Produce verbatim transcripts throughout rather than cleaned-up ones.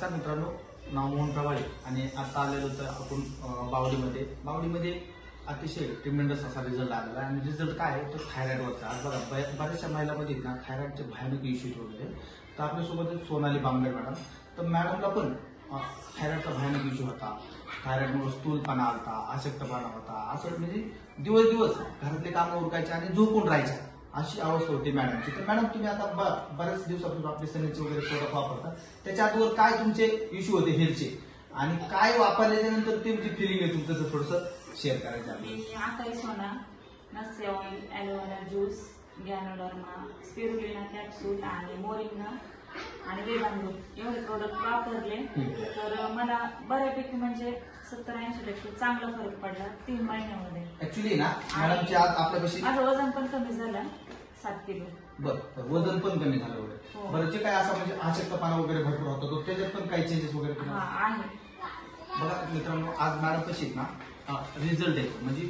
नमस्कार मित्रांनो, नाव मोहन प्रवाळी आणि आता आलेलो तर आपण बावडीमध्ये बावडीमध्ये अतिशय ट्रिमेंडस असा रिझल्ट आलेला आहे. आणि रिझल्ट काय आहे तर थायरॉइडवरचा. आज बघा बऱ्याचशा महिलांमध्ये ना थायरॉइडचे भयानक इश्यूज वगैरे. तर आपल्यासोबत सोनाली बांगर मॅडम. तर मॅडमला पण थायरॉइडचा भयानक इश्यू होता. थायरॉइडमुळे स्थूलपणा आलता, अशक्तपणा होता, असं म्हणजे दिवस दिवस घरातले काम उरकायचे आणि झोपून राहायच्या अशी अवस्था होती मॅडमची. तर मॅडम तुम्ही आता बऱ्याच दिवसापासून आपले सनीचे वगैरे प्रोडक्ट वापरता, त्याच्या आधीवर काय तुमचे इश्यू होते हेल्थचे आणि काय वापरल्याच्या नंतर तुमची फिलिंग आहे तुमचं थोडस शेअर करायचं आहे. आकाई सोना, नस्य oil, aloe vera juice, ganoderma, spirulina capsule आणि मोरिंगा आणि वेदांगूट एवढे प्रोडक्ट वापरले तर मला बऱ्यापैकी म्हणजे सत्तर ऐंशी टक्के चांगला फरक पडला तीन महिन्यामध्ये. ऍक्च्युली ना मॅडमची आज आपल्यापाशी माझं वजन पण कमी झालं सात किलो. बरं, वजन पण कमी झालं वगैरे. बरं, जे काय असं म्हणजे अशक्तपणा वगैरे भरपूर होता तो त्याच्यात पण काही चेंजेस वगैरे आहे. बघा मित्रांनो, आज मॅडम कशी ना रिझल्ट आहे म्हणजे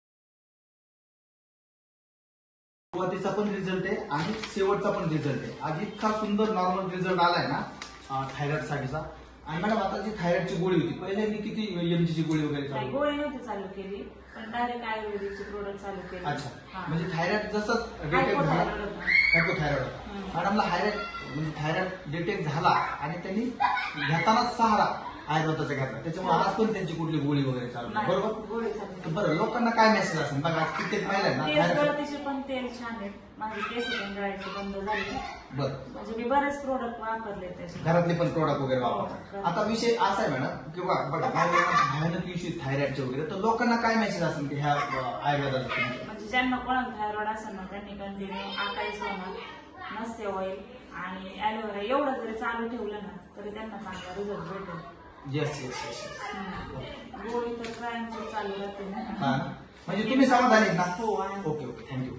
सुरुवातीचा पण रिझल्ट आहे आणि शेवटचा पण रिझल्ट आहे. आज इतका सुंदर नॉर्मल रिझल्ट आलाय ना थायरॉइड साठीचा. आणि मॅडम आता जी थायरॉइडची गोळी होती पहिले मी किती एमजीची गोळी वगैरे चालू गोळी नव्हती चालू केली पण डायरेक्ट आयुर्वेदिकचे प्रोडक्ट चालू केले. अच्छा, म्हणजे थायरॉइड जसं डिटेक्ट झाला हायपोथायरॉइड मॅडमला हायरॉइड म्हणजे थायरॉइड डिटेक्ट झाला आणि त्यांनी घेताना सहारा आयुर्वेदाचा घेतला, त्याच्यामुळे आज पण त्यांची कुठली गोळी वगैरे चालू नाही. बरोबर. बरं, लोकांना काय मेसेज असेल बघा, आज कित्येक महिलांना पण तेल छान आहे, माझे केस पण गळायचे बंद झाले. बरं, म्हणजे मी बरेच प्रोडक्ट वापरले त्याचे, घरातले पण प्रोडक्ट वगैरे वापरतात. आता विषय असा आहे मॅडम किंवा बघा भयानक इश्यू थायरॉइडचे वगैरे, तर लोकांना काय मेसेज असेल की ह्या आयुर्वेदाचा म्हणजे ज्यांना कोणाला थायरॉइड असेल ना त्यांनी कंटिन्यू आकाई सोना, नस्य ऑइल आणि ॲलोवेरा एवढं जरी चालू ठेवलं ना तरी त्यांना चांगला रिझल्ट भेटेल. येस येस येस गोळी तर कायमची चालू राहते ना. म्हणजे तुम्ही समाधानी ना? हो. Okay okay, thank you.